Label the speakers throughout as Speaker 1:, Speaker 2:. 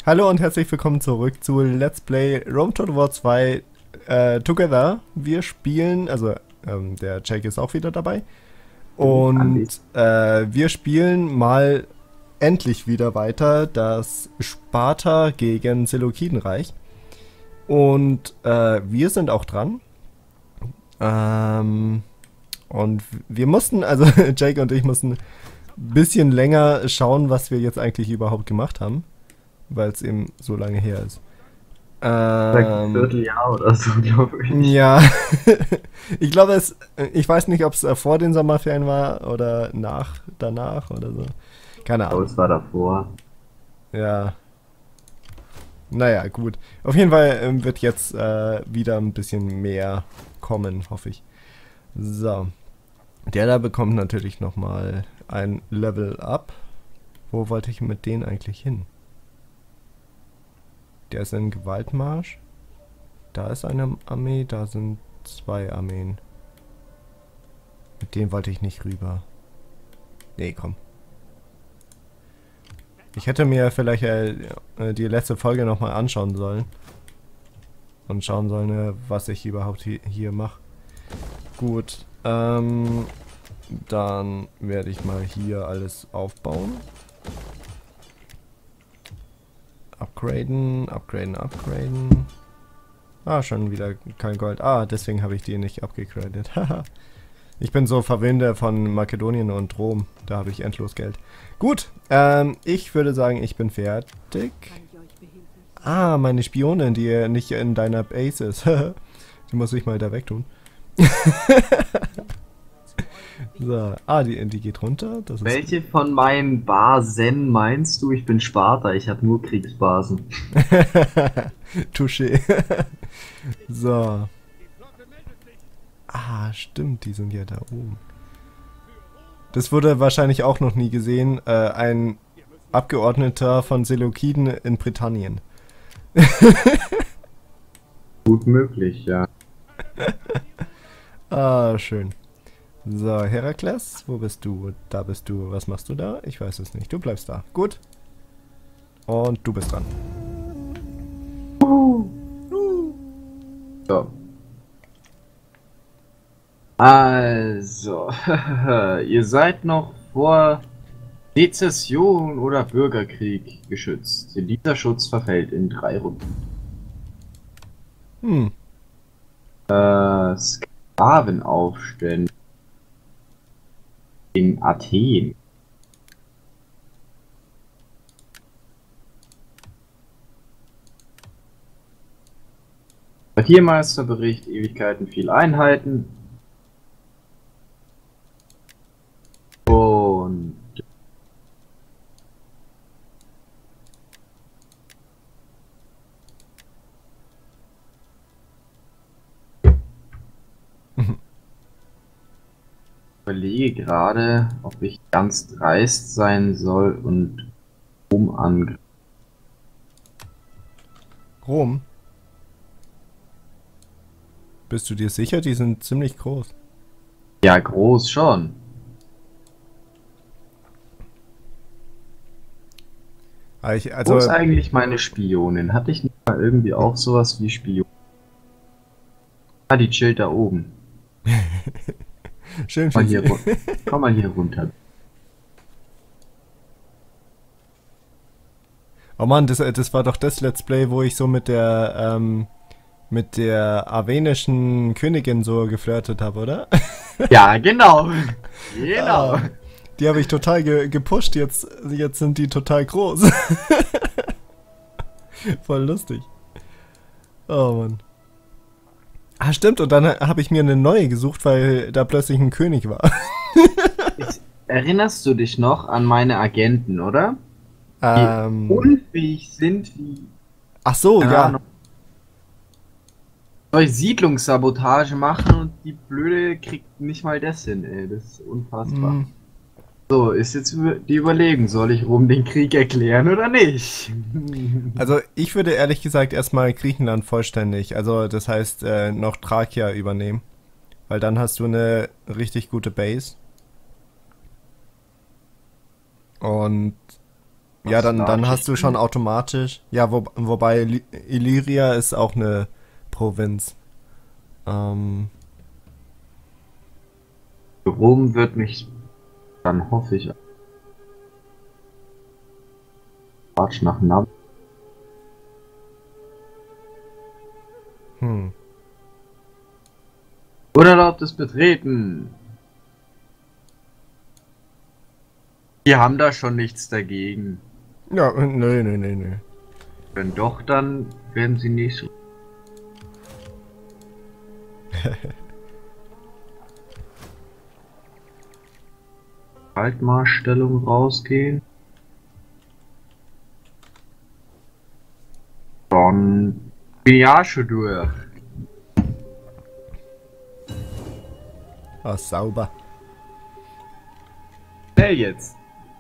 Speaker 1: Hallo und herzlich willkommen zurück zu Let's Play Rome Total War 2 Together. Wir spielen, also der Jake ist auch wieder dabei. Und wir spielen mal endlich wieder weiter das Sparta gegen Seleukidenreich. Und wir sind auch dran. Und wir mussten, also Jake und ich mussten ein bisschen länger schauen, was wir jetzt eigentlich überhaupt gemacht haben. Weil es eben so lange her ist.
Speaker 2: Ein Vierteljahr oder so, glaube ich.
Speaker 1: Ja, ich glaube ich weiß nicht, ob es vor den Sommerferien war oder danach oder so. Keine
Speaker 2: Oh,
Speaker 1: Ahnung.
Speaker 2: es war davor.
Speaker 1: Ja, naja, gut. Auf jeden Fall wird jetzt wieder ein bisschen mehr kommen, hoffe ich. So, der da bekommt natürlich nochmal ein Level Up. Wo wollte ich mit denen eigentlich hin? Der ist in Gewaltmarsch. Da ist eine Armee, da sind zwei Armeen. Mit denen wollte ich nicht rüber. Nee, komm. Ich hätte mir vielleicht die letzte Folge nochmal anschauen sollen. Und schauen sollen, was ich überhaupt hier mache. Gut, dann werde ich mal hier alles aufbauen. Upgraden. Ah, schon wieder kein Gold. Ah, deswegen habe ich die nicht abgegradet. Ich bin so Verwender von Makedonien und Rom. Da habe ich endlos Geld. Gut, ich würde sagen, ich bin fertig. Ah, meine Spionin, die nicht in deiner Base ist. Die muss ich mal da wegtun. So, die geht runter. Das ist
Speaker 2: Welche von meinen Basen meinst du? Ich bin Sparta, ich habe nur Kriegsbasen.
Speaker 1: Touché. So. Ah, stimmt, die sind ja da oben. Das wurde wahrscheinlich auch noch nie gesehen. Ein Abgeordneter von Seleukiden in Britannien.
Speaker 2: Gut möglich, ja.
Speaker 1: Ah, schön. So, Herakles, wo bist du? Da bist du. Was machst du da? Ich weiß es nicht. Du bleibst da. Gut. Und du bist dran.
Speaker 2: So. Also, ihr seid noch vor Sezession oder Bürgerkrieg geschützt. Dieser Schutz verfällt in 3 Runden.
Speaker 1: Hm.
Speaker 2: Sklavenaufstände in Athen. Quartiermeisterbericht, Ewigkeiten, viel Einheiten. Und überlege gerade, ob ich ganz dreist sein soll und Rom angreifen.
Speaker 1: Rom. Bist du dir sicher? Die sind ziemlich groß.
Speaker 2: Ja, groß schon.
Speaker 1: Also,
Speaker 2: Wo ist eigentlich meine Spionin? Hatte ich nicht mal irgendwie auch sowas wie Spion? Ah, die chillt da oben.
Speaker 1: schön
Speaker 2: Mal
Speaker 1: für
Speaker 2: hier,
Speaker 1: sie.
Speaker 2: komm mal hier runter.
Speaker 1: Oh Mann, das war doch das Let's Play, wo ich so mit der armenischen Königin so geflirtet habe, oder?
Speaker 2: Ja, genau. Genau.
Speaker 1: Ah, die habe ich total gepusht, jetzt sind die total groß. Voll lustig. Oh Mann. Ah, stimmt, und dann habe ich mir eine neue gesucht, weil da plötzlich ein König war.
Speaker 2: Erinnerst du dich noch an meine Agenten, oder? Die
Speaker 1: Ähm,
Speaker 2: unfähig sind wie,
Speaker 1: ach so,
Speaker 2: keine
Speaker 1: ja.
Speaker 2: Ahnung, soll Siedlungssabotage machen und die Blöde kriegt nicht mal das hin, ey. Das ist unfassbar.
Speaker 1: Hm,
Speaker 2: So, ist jetzt die Überlegung, soll ich Rom den Krieg erklären oder nicht?
Speaker 1: also ich würde ehrlich gesagt erstmal Griechenland vollständig, also das heißt noch Thrakia übernehmen. Weil dann hast du eine richtig gute Base. Und Ja, dann hast du schon automatisch. Ja, wobei Illyria ist auch eine Provinz.
Speaker 2: Rom wird mich dann, hoffe ich, Quatsch nach Nav. Unerlaubtes Betreten. Die haben da schon nichts dagegen.
Speaker 1: Ja, nö.
Speaker 2: Wenn doch, dann werden sie nicht. Kaltmarschstellung rausgehen. Dann bin ich ja schon durch.
Speaker 1: Ah, sauber.
Speaker 2: Schnell jetzt.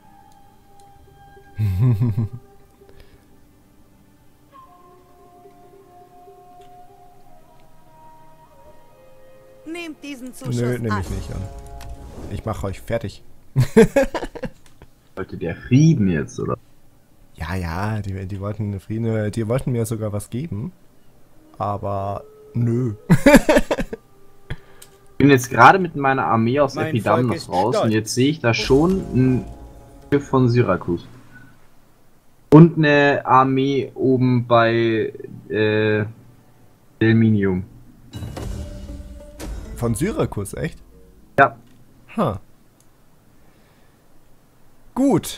Speaker 3: Nehmt diesen Zuschuss
Speaker 1: Nö, nehme
Speaker 3: an.
Speaker 1: ich nicht an. Ich mache euch fertig.
Speaker 2: Wollte der Frieden jetzt, oder?
Speaker 1: Ja, die wollten Frieden, die wollten mir sogar was geben. Aber nö.
Speaker 2: Ich bin jetzt gerade mit meiner Armee aus
Speaker 4: Mein
Speaker 2: Epidamnos
Speaker 4: Volk ist
Speaker 2: raus
Speaker 4: stolz.
Speaker 2: und jetzt sehe ich da schon ein Schiff von Syrakus. Und eine Armee oben bei Delminium.
Speaker 1: Von Syrakus, echt?
Speaker 2: Ja.
Speaker 1: Ha. Gut,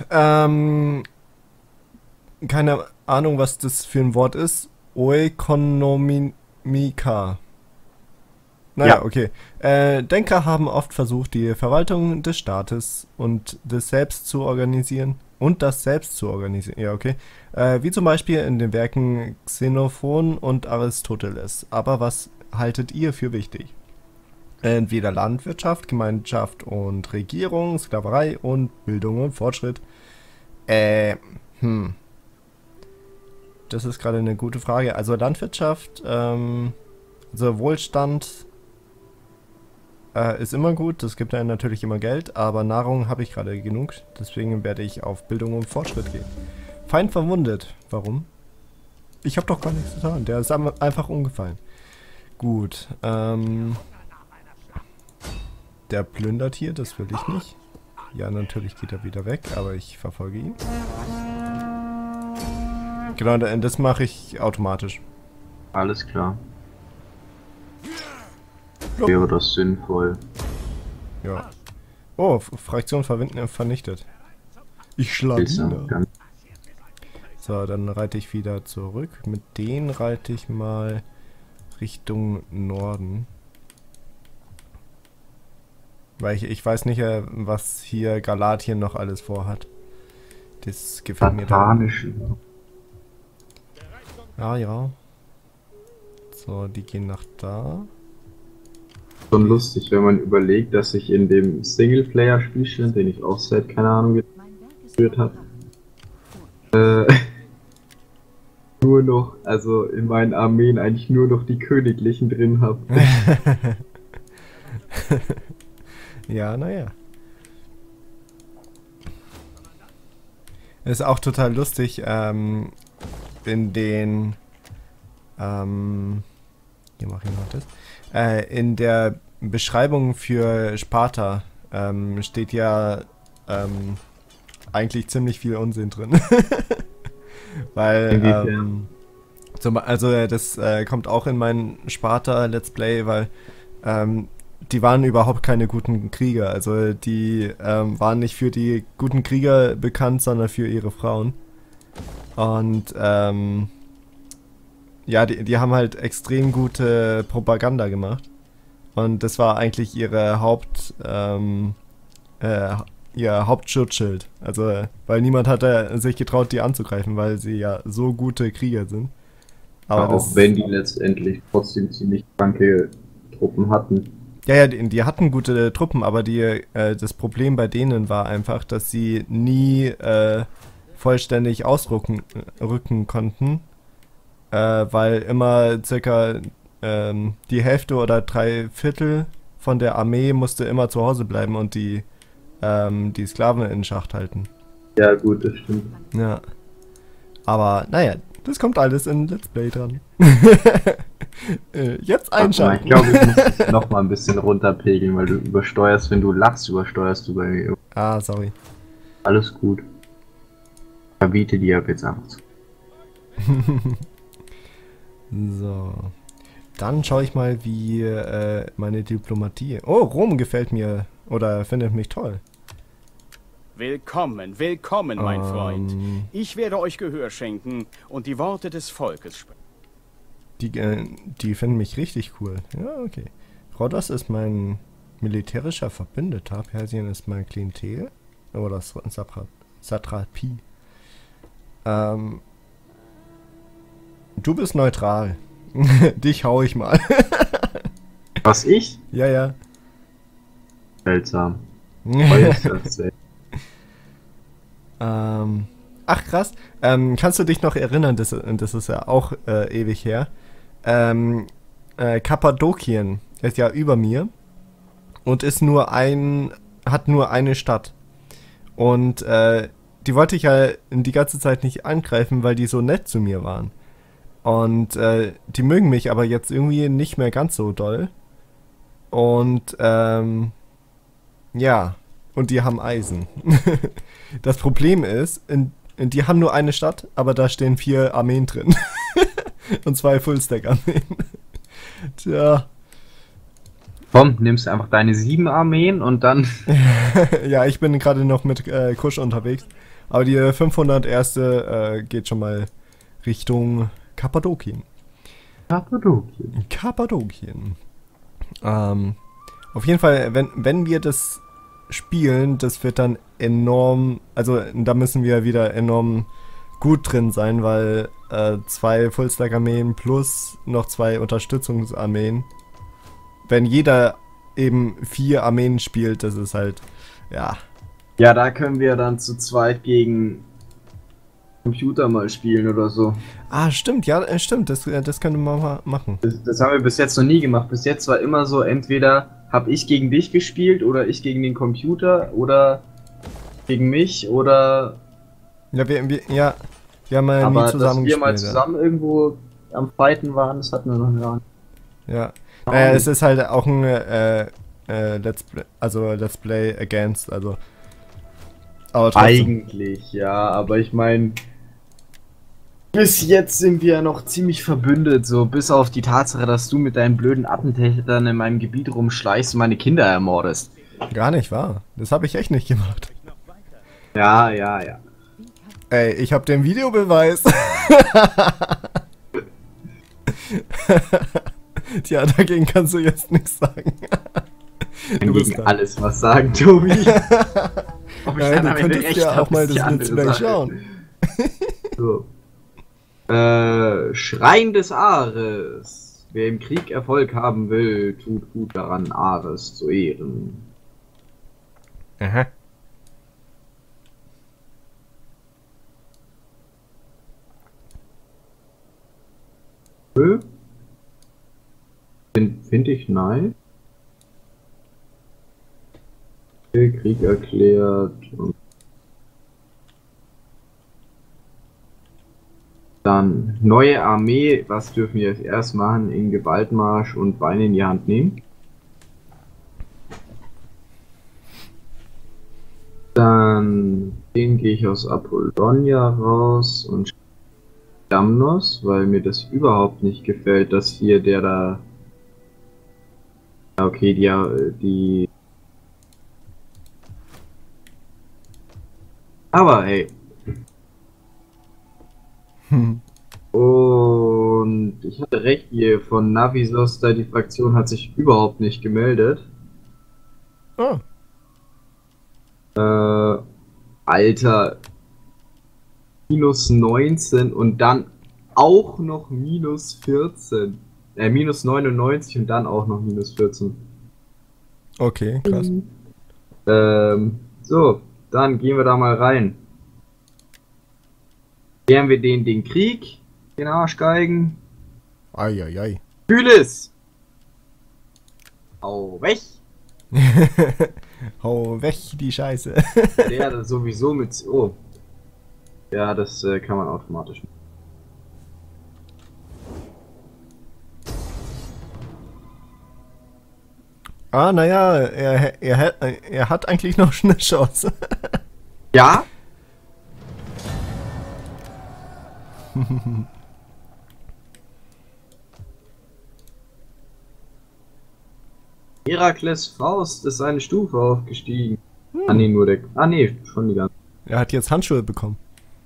Speaker 1: keine Ahnung, was das für ein Wort ist. Oekonomika. Naja,
Speaker 2: Ja.
Speaker 1: okay. Denker haben oft versucht, die Verwaltung des Staates und das selbst zu organisieren. Ja, okay. Wie zum Beispiel in den Werken Xenophon und Aristoteles. Aber was haltet ihr für wichtig? Entweder Landwirtschaft, Gemeinschaft und Regierung, Sklaverei und Bildung und Fortschritt. Das ist gerade eine gute Frage. Also Landwirtschaft, also Wohlstand ist immer gut. Das gibt einem natürlich immer Geld, aber Nahrung habe ich gerade genug. Deswegen werde ich auf Bildung und Fortschritt gehen. Feind verwundet. Warum? Ich habe doch gar nichts getan. Der ist einfach umgefallen. Gut, der plündert hier, das will ich nicht. Ja, natürlich geht er wieder weg, aber ich verfolge ihn. Genau, das mache ich automatisch.
Speaker 2: Alles klar.
Speaker 1: Ja.
Speaker 2: Wäre das sinnvoll.
Speaker 1: Ja. Oh, Fraktion vernichtet. Ich schlage
Speaker 2: Ist ja
Speaker 1: nieder.
Speaker 2: ganz
Speaker 1: So, dann reite ich wieder zurück. Mit denen reite ich mal Richtung Norden. Weil ich weiß nicht, was hier Galatien noch alles vorhat. Das gefällt mir da.
Speaker 2: satanisch.
Speaker 1: Ja. So, die gehen nach da.
Speaker 2: Schon lustig, wenn man überlegt, dass ich in dem Singleplayer-Spielchen, den ich auch seit, keine Ahnung, geführt habe, nur noch, also in meinen Armeen eigentlich nur noch die Königlichen drin habe.
Speaker 1: Ja, naja. Ist auch total lustig, in den, hier mache ich noch das, in der Beschreibung für Sparta, steht ja, eigentlich ziemlich viel Unsinn drin. Weil, also das kommt auch in mein Sparta-Let's Play, weil, die waren überhaupt keine guten Krieger. Also die waren nicht für die guten Krieger bekannt, sondern für ihre Frauen. Und ja, die haben halt extrem gute Propaganda gemacht. Und das war eigentlich ihre ihr Hauptschutzschild. Also, weil niemand hatte sich getraut, die anzugreifen, weil sie ja so gute Krieger sind.
Speaker 2: Aber auch wenn die letztendlich trotzdem ziemlich kranke Truppen hatten.
Speaker 1: Ja, die hatten gute Truppen, aber das Problem bei denen war einfach, dass sie nie vollständig ausrücken konnten, weil immer circa die Hälfte oder 3/4 von der Armee musste immer zu Hause bleiben und die Sklaven in Schacht halten.
Speaker 2: Ja, gut, das stimmt.
Speaker 1: Ja. Aber naja, das kommt alles in Let's Play dran. Jetzt einschalten.
Speaker 2: Ich glaube, ich muss dich noch mal ein bisschen runterpegeln, weil du übersteuerst, wenn du lachst, übersteuerst du bei mir.
Speaker 1: Ah, sorry.
Speaker 2: Alles gut. Verbiete dir ab jetzt einfach zu.
Speaker 1: So. Dann schaue ich mal, wie meine Diplomatie... Oh, Rom gefällt mir oder findet mich toll.
Speaker 3: Willkommen, willkommen, mein Freund. Ich werde euch Gehör schenken und die Worte des Volkes sprechen.
Speaker 1: Die finden mich richtig cool. Ja, okay. Rhodos ist mein militärischer Verbündeter. Persien ist mein Klientel. Oder Satrapie. Du bist neutral. Dich hau ich mal.
Speaker 2: Was, ich?
Speaker 1: Ja, ja.
Speaker 2: Seltsam.
Speaker 1: Ach krass. Kannst du dich noch erinnern, das ist ja auch ewig her. Kappadokien ist ja über mir und ist hat nur eine Stadt. Und die wollte ich ja die ganze Zeit nicht angreifen, weil die so nett zu mir waren. Und die mögen mich aber jetzt irgendwie nicht mehr ganz so doll. Und ja, und die haben Eisen. Das Problem ist, die haben nur eine Stadt, aber da stehen 4 Armeen drin. Und 2 Fullstack-Armeen. Tja.
Speaker 2: Komm, nimmst einfach deine 7 Armeen und dann...
Speaker 1: Ja, ich bin gerade noch mit Kusch unterwegs. Aber die 501. Geht schon mal Richtung Kappadokien. Kappadokien. Auf jeden Fall, wenn wir das spielen, das wird dann enorm, also da müssen wir wieder enorm gut drin sein, weil 2 Fullstack-Armeen plus noch 2 Unterstützungsarmeen, wenn jeder eben 4 Armeen spielt, das ist halt, ja.
Speaker 2: Ja, da können wir dann zu zweit gegen Computer mal spielen oder so.
Speaker 1: Ah, stimmt, ja, stimmt, das können wir mal machen.
Speaker 2: Das haben wir bis jetzt noch nie gemacht. Bis jetzt war immer so, entweder habe ich gegen dich gespielt oder ich gegen den Computer oder gegen mich oder...
Speaker 1: Ja, wir haben mal nie zusammen
Speaker 2: dass wir mal
Speaker 1: gespielt,
Speaker 2: zusammen irgendwo am Fighten waren, das hatten wir noch gar nicht.
Speaker 1: Ja. Naja, es ist halt auch ein Let's Play Against, also. Aber trotzdem.
Speaker 2: Eigentlich, ja, aber ich meine, bis jetzt sind wir ja noch ziemlich verbündet, so bis auf die Tatsache, dass du mit deinen blöden Attentätern in meinem Gebiet rumschleichst und meine Kinder ermordest.
Speaker 1: Gar nicht wahr. Das habe ich echt nicht gemacht.
Speaker 2: Ja, ja, ja.
Speaker 1: Ey, ich habe den Videobeweis. Tja, dagegen kannst du jetzt nichts sagen.
Speaker 2: Du gegen alles was sagen, Tobi. Ob ich
Speaker 1: ja,
Speaker 2: dann
Speaker 1: du
Speaker 2: am Ende
Speaker 1: könntest
Speaker 2: recht
Speaker 1: ja
Speaker 2: hab,
Speaker 1: auch mal
Speaker 2: ist die
Speaker 1: das Let's
Speaker 2: andere
Speaker 1: Play
Speaker 2: Sache.
Speaker 1: schauen.
Speaker 2: So. Schrein des Ares. Wer im Krieg Erfolg haben will, tut gut daran, Ares zu ehren.
Speaker 1: Aha.
Speaker 2: Finde ich nice. Krieg erklärt. Dann neue Armee. Was dürfen wir jetzt erst machen? In Gewaltmarsch und Beine in die Hand nehmen. Dann den gehe ich aus Apollonia raus und Damnos, weil mir das überhaupt nicht gefällt, dass hier der da... Okay, die... Aber hey. Und ich hatte recht hier, von Navisos, da die Fraktion hat sich überhaupt nicht gemeldet.
Speaker 1: Oh.
Speaker 2: Alter. Minus 19 und dann auch noch minus 14. Minus 99 und dann auch noch minus 14.
Speaker 1: Okay, krass.
Speaker 2: So, dann gehen wir da mal rein. Klären wir den Krieg, den Arschgeigen.
Speaker 1: Eieiei.
Speaker 2: Fühl es! Hau weg!
Speaker 1: Hau weg, die Scheiße.
Speaker 2: Der sowieso mit... Oh, Ja, das kann man automatisch.
Speaker 1: Ah, naja, er hat eigentlich noch eine Chance.
Speaker 2: Ja? Herakles Faust ist eine Stufe aufgestiegen. Ah nee, nur der. Ah nee, schon die ganze.
Speaker 1: Er hat jetzt Handschuhe bekommen.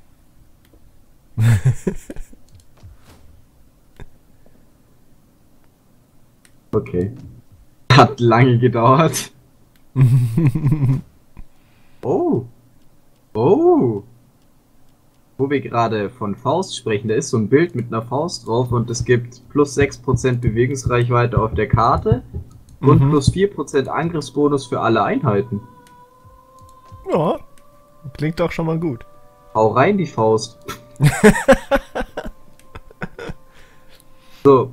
Speaker 2: Okay. Hat lange gedauert. Oh. Oh. Wo wir gerade von Faust sprechen, da ist so ein Bild mit einer Faust drauf und es gibt plus 6% Bewegungsreichweite auf der Karte und plus 4% Angriffsbonus für alle Einheiten.
Speaker 1: Ja, klingt doch schon mal gut.
Speaker 2: Hau rein, die Faust. So.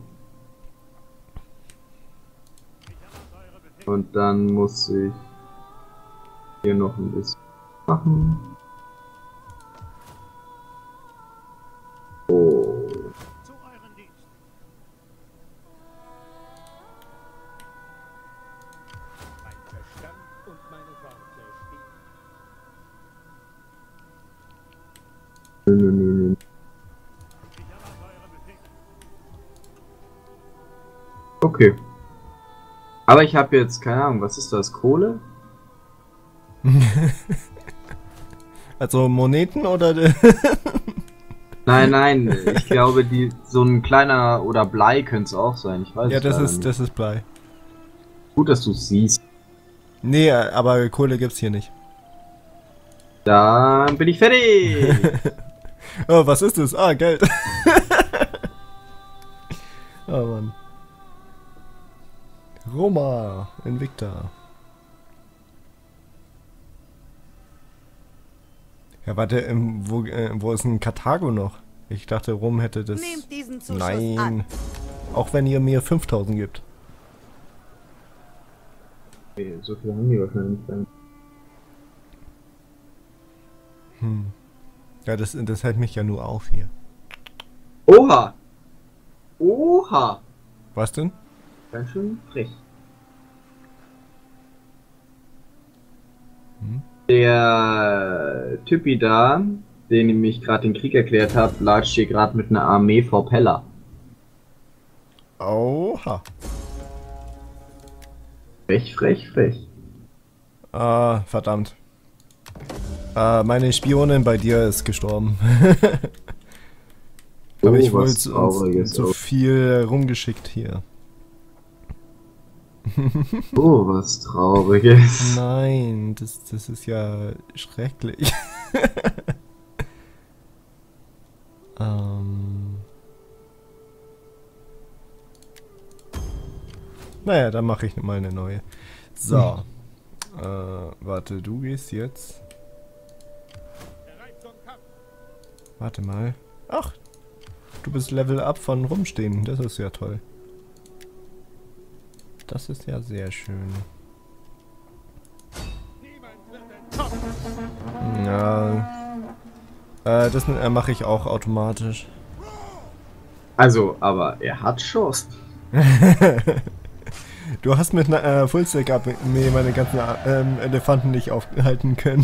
Speaker 2: Und dann muss ich hier noch ein bisschen machen. Oh.
Speaker 4: Zu euren Dienst. Mein Verstand und meine Worte stehen.
Speaker 2: Nö.
Speaker 4: Ich erwarte eure Befehle.
Speaker 2: Okay. Aber ich habe jetzt keine Ahnung, was ist das? Kohle?
Speaker 1: Also Moneten oder?
Speaker 2: Nein, ich glaube, so ein kleiner oder Blei könnte es auch sein. Ich weiß
Speaker 1: Ja,
Speaker 2: es leider
Speaker 1: das
Speaker 2: nicht.
Speaker 1: ist Blei.
Speaker 2: Gut, dass du es siehst.
Speaker 1: Nee, aber Kohle gibt's hier nicht.
Speaker 2: Dann bin ich fertig.
Speaker 1: Oh, was ist das? Ah, Geld. Oh Mann. Roma, Invicta. Ja, warte, wo ist ein Karthago noch? Ich dachte, Rom hätte das...
Speaker 5: Nehmt diesen Zuschuss
Speaker 1: Nein.
Speaker 5: an.
Speaker 1: Auch wenn ihr mir 5000 gibt.
Speaker 2: Okay, so viel haben die wahrscheinlich nicht.
Speaker 1: Ja, das hält mich ja nur auf hier.
Speaker 2: Oha! Oha!
Speaker 1: Was denn?
Speaker 2: Ganz schön frech. Der Typi da, den ich mich gerade den Krieg erklärt habe, latscht hier gerade mit einer Armee vor Pella.
Speaker 1: Oha.
Speaker 2: Frech.
Speaker 1: Ah, verdammt. Meine Spionin bei dir ist gestorben. Aber ich
Speaker 2: was
Speaker 1: wollte
Speaker 2: Trauriges.
Speaker 1: zu viel rumgeschickt hier.
Speaker 2: Oh, was Trauriges.
Speaker 1: Nein, das ist ja schrecklich. Naja, dann mache ich mal eine neue. So. Warte, du gehst jetzt.
Speaker 4: Bereit zum Kampf.
Speaker 1: Warte mal. Ach, du bist Level Up von Rumstehen. Das ist ja toll. Das ist ja sehr schön.
Speaker 4: Niemand wird entkommen.
Speaker 1: Ja. Das mache ich auch automatisch.
Speaker 2: Also, aber er hat Chance.
Speaker 1: Du hast mit einer Fullstack Up mir meine ganzen Elefanten nicht aufhalten können.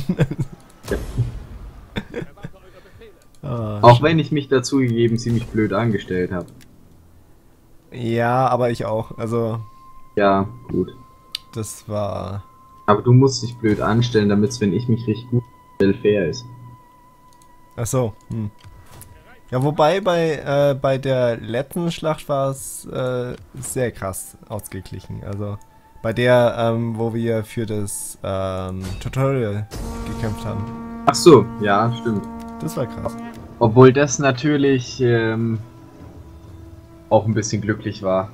Speaker 4: Erwarte eure Befehle.
Speaker 2: Auch wenn ich mich dazu gegeben ziemlich blöd angestellt habe.
Speaker 1: Ja, aber ich auch. Also,
Speaker 2: Ja, gut.
Speaker 1: das war...
Speaker 2: Aber du musst dich blöd anstellen, damit es, wenn ich mich richtig gut stelle, fair ist.
Speaker 1: Ach so. Ja, wobei bei der letzten Schlacht war es sehr krass ausgeglichen. Also bei der, wo wir für das Tutorial gekämpft haben.
Speaker 2: Ach so, ja, stimmt.
Speaker 1: Das war krass.
Speaker 2: Obwohl das natürlich auch ein bisschen glücklich war.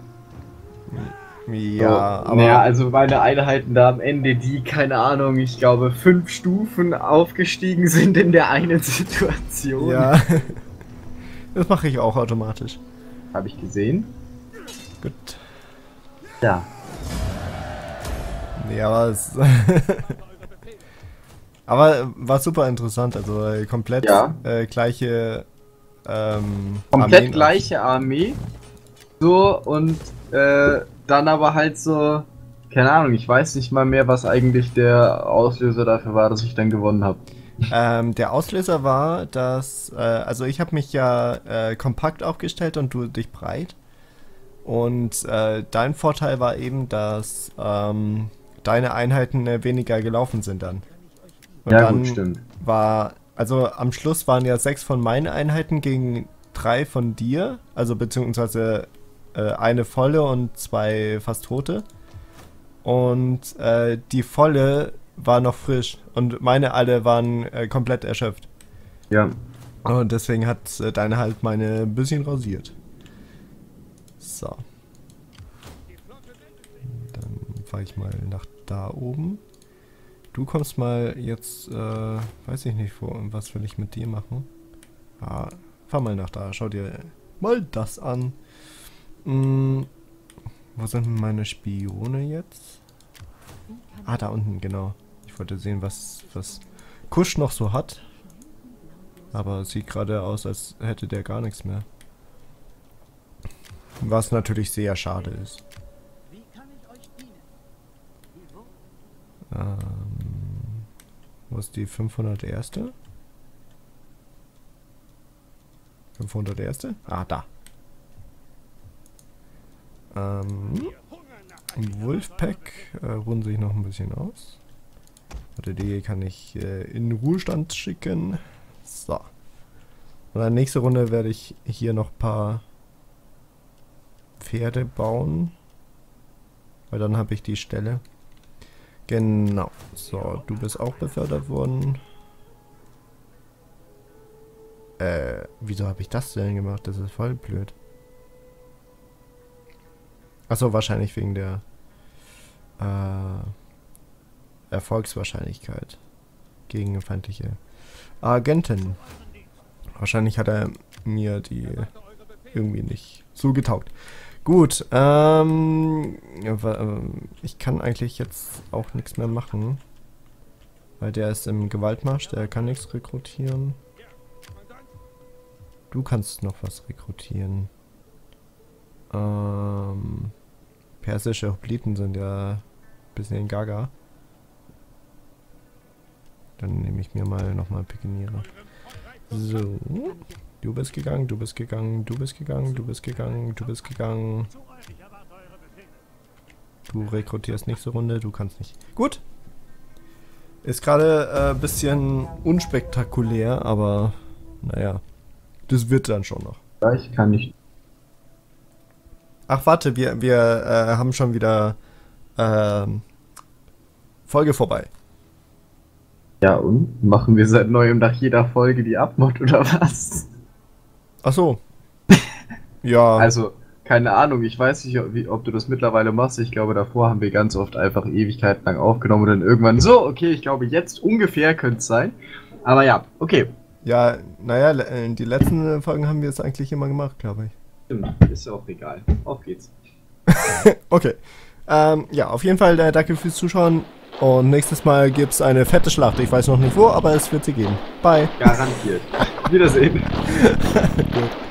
Speaker 1: Ja,
Speaker 2: so,
Speaker 1: aber...
Speaker 2: naja, also meine Einheiten da am Ende, die, keine Ahnung, ich glaube 5 Stufen aufgestiegen sind in der einen Situation.
Speaker 1: Ja, das mache ich auch automatisch.
Speaker 2: Habe ich gesehen?
Speaker 1: Gut.
Speaker 2: Ja.
Speaker 1: Ja, aber es... Aber war super interessant, also komplett
Speaker 2: Ja.
Speaker 1: Gleiche
Speaker 2: Komplett
Speaker 1: Armeen.
Speaker 2: gleiche Armee. So, und dann aber halt so, keine Ahnung, ich weiß nicht mal mehr, was eigentlich der Auslöser dafür war, dass ich dann gewonnen habe.
Speaker 1: Der Auslöser war, dass, also ich habe mich ja kompakt aufgestellt und du dich breit. Und dein Vorteil war eben, dass deine Einheiten weniger gelaufen sind dann. Und
Speaker 2: Ja,
Speaker 1: dann
Speaker 2: gut, stimmt.
Speaker 1: war, also am Schluss waren ja 6 von meinen Einheiten gegen 3 von dir, also beziehungsweise eine volle und 2 fast tote. Und die volle war noch frisch und meine alle waren komplett erschöpft.
Speaker 2: Ja.
Speaker 1: Und deswegen hat deine halt meine ein bisschen rasiert. So. Dann fahre ich mal nach da oben. Du kommst mal jetzt, weiß ich nicht, was will ich mit dir machen? Ah, fahr mal nach da, schau dir mal das an. Wo sind meine Spione jetzt? Ah, da unten, genau. Ich wollte sehen, was Kusch noch so hat. Aber es sieht gerade aus, als hätte der gar nichts mehr. Was natürlich sehr schade ist. Wo ist die 501.? 501.? Ah, da. Wolfpack ruhen sich noch ein bisschen aus. Warte, die kann ich in Ruhestand schicken. So. Und dann nächste Runde werde ich hier noch ein paar Pferde bauen. Weil dann habe ich die Stelle. Genau. So, du bist auch befördert worden. Wieso habe ich das denn gemacht? Das ist voll blöd. Achso, wahrscheinlich wegen der Erfolgswahrscheinlichkeit gegen feindliche Agenten. Wahrscheinlich hat er mir die irgendwie nicht so getaugt. Gut, ich kann eigentlich jetzt auch nichts mehr machen. Weil der ist im Gewaltmarsch, der kann nichts rekrutieren. Du kannst noch was rekrutieren. Persische Hopliten sind ja ein bisschen gaga. Dann nehme ich mir mal nochmal Pikeniere. So. Du bist gegangen, du bist gegangen, du bist gegangen, du bist gegangen, du bist gegangen. Du rekrutierst nächste Runde, du kannst nicht. Gut. Ist gerade ein bisschen unspektakulär, aber naja. Das wird dann schon noch.
Speaker 2: Ja, ich kann nicht.
Speaker 1: Ach warte, wir haben schon wieder Folge vorbei.
Speaker 2: Ja, und? Machen wir seit neuem nach jeder Folge die Abmod oder was?
Speaker 1: Ach so. Ja.
Speaker 2: Also, keine Ahnung, ich weiß nicht, ob du das mittlerweile machst. Ich glaube, davor haben wir ganz oft einfach Ewigkeiten lang aufgenommen und dann irgendwann so, okay, ich glaube, jetzt ungefähr könnte es sein. Aber ja, okay.
Speaker 1: Ja, naja, die letzten Folgen haben wir es eigentlich immer gemacht, glaube ich.
Speaker 2: Stimmt, ist ja auch egal. Auf geht's.
Speaker 1: Okay. Ja, auf jeden Fall danke fürs Zuschauen. Und nächstes Mal gibt es eine fette Schlacht. Ich weiß noch nicht wo, aber es wird sie geben. Bye.
Speaker 2: Garantiert. Wiedersehen.
Speaker 1: Gut.